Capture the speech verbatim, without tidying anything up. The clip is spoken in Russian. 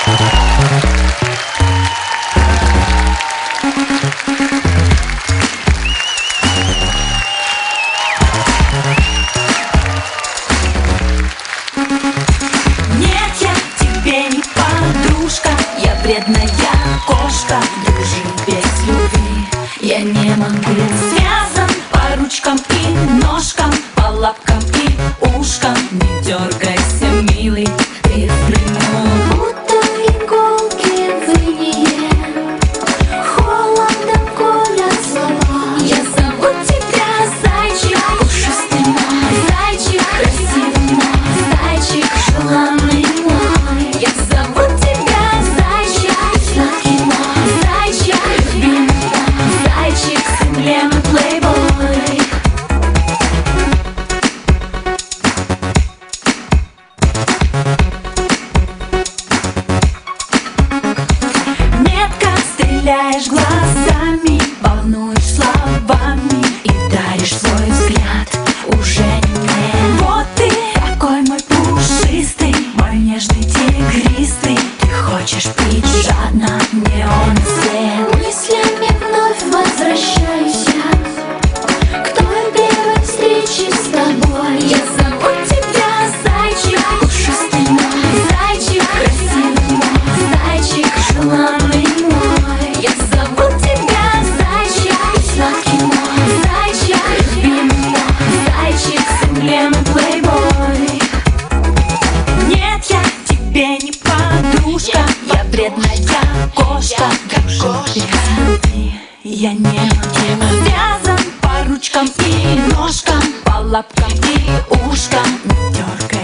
Нет, я тебе не подружка, я вредная кошка, дружить без любви я не могу. Связан по ручкам и ножкам, по лапкам и ушкам. Не дергайся, милый, ты в плену. Будто иголки в ине, холодом колят слова. Я зову тебя зайчик, пушистый мой зайчик, красивый мой зайчик, желанный мой. Я зову тебя зайчик, сладкий мой зайчик, любимый мой зайчик, с эмблемой плейбой. Метко стреляешь глазами, волнуешь словами и даришь свой взгляд уже не мне. Вот ты такой мой пушистый, мой нежный тигристый. Ты хочешь пить жадно неоновый свет. Мыслями вновь возвращаюсь я к той первой встрече с тобой. Я зову тебя зайчик, пушистый мой зайчик, красивый мой зайчик, желанный мой. Я зову тебя зайчик, сладкий мой зайчик, любимый мой зайчик, с эмблемой плейбой. Нет, я тебе не подружка, я вредная кошка, дружить без любви я не могу. Связан по ручкам и ножкам, по лапкам и ушкам. Не дергай